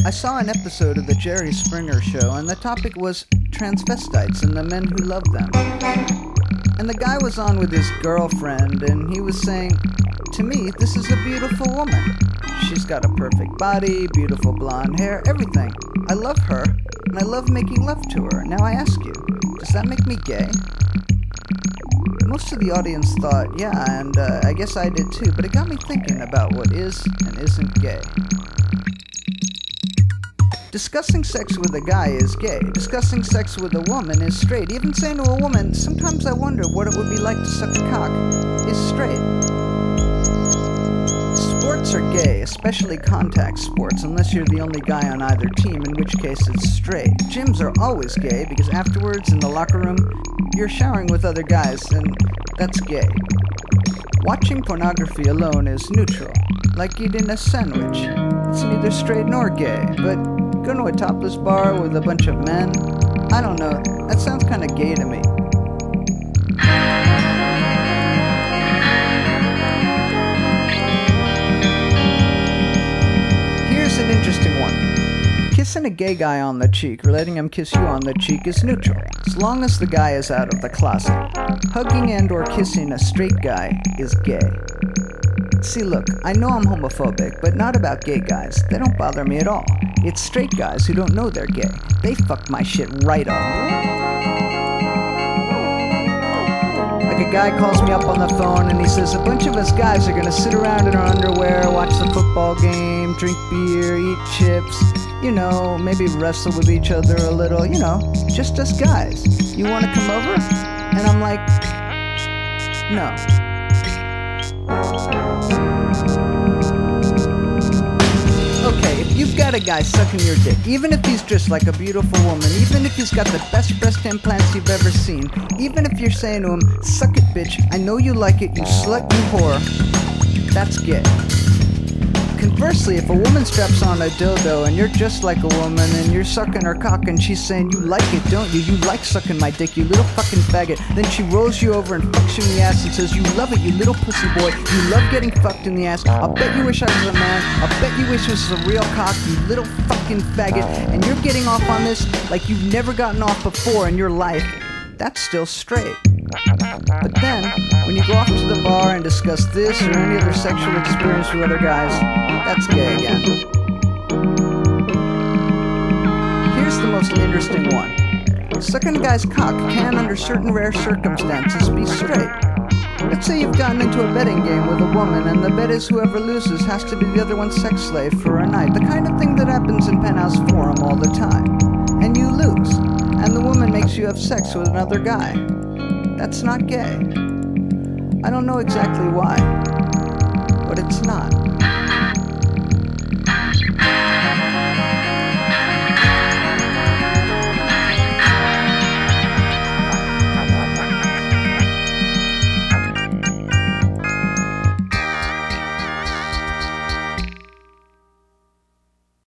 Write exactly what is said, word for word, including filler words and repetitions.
I saw an episode of the Jerry Springer Show, and the topic was transvestites and the men who love them. And the guy was on with his girlfriend, and he was saying, to me, this is a beautiful woman. She's got a perfect body, beautiful blonde hair, everything. I love her, and I love making love to her. Now I ask you, does that make me gay? Most of the audience thought, yeah, and uh, I guess I did too, but it got me thinking about what is and isn't gay. Discussing sex with a guy is gay. Discussing sex with a woman is straight. Even saying to a woman, sometimes I wonder what it would be like to suck a cock, is straight. Sports are gay, especially contact sports, unless you're the only guy on either team, in which case it's straight. Gyms are always gay, because afterwards, in the locker room, you're showering with other guys, and that's gay. Watching pornography alone is neutral, like eating a sandwich. It's neither straight nor gay, but going to a topless bar with a bunch of men, I don't know, that sounds kind of gay to me. Here's an interesting one. Kissing a gay guy on the cheek or letting him kiss you on the cheek is neutral, as long as the guy is out of the closet. Hugging and or kissing a straight guy is gay. See, look, I know I'm homophobic, but not about gay guys. They don't bother me at all. It's straight guys who don't know they're gay. They fuck my shit right up. Like a guy calls me up on the phone and he says, a bunch of us guys are gonna sit around in our underwear, watch the football game, drink beer, eat chips, you know, maybe wrestle with each other a little, you know, just us guys. You wanna come over? And I'm like, no. Okay, if you've got a guy sucking your dick, even if he's dressed like a beautiful woman, even if he's got the best breast implants you've ever seen, even if you're saying to him, suck it bitch, I know you like it, you slut, you whore, that's gay. Conversely, if a woman straps on a dildo and you're just like a woman and you're sucking her cock and she's saying, you like it, don't you? You like sucking my dick, you little fucking faggot. Then she rolls you over and fucks you in the ass and says, you love it, you little pussy boy. You love getting fucked in the ass. I'll bet you wish I was a man. I'll bet you wish this was a real cock, you little fucking faggot. And you're getting off on this like you've never gotten off before in your life. That's still straight. But then, when you go off to the bar and discuss this or any other sexual experience with other guys, that's gay again. Here's the most interesting one. Sucking a guy's cock can, under certain rare circumstances, be straight. Let's say you've gotten into a betting game with a woman and the bet is whoever loses has to be the other one's sex slave for a night. The kind of thing that happens in Penthouse Forum all the time. And you lose. And the woman makes you have sex with another guy. That's not gay. I don't know exactly why, but it's not.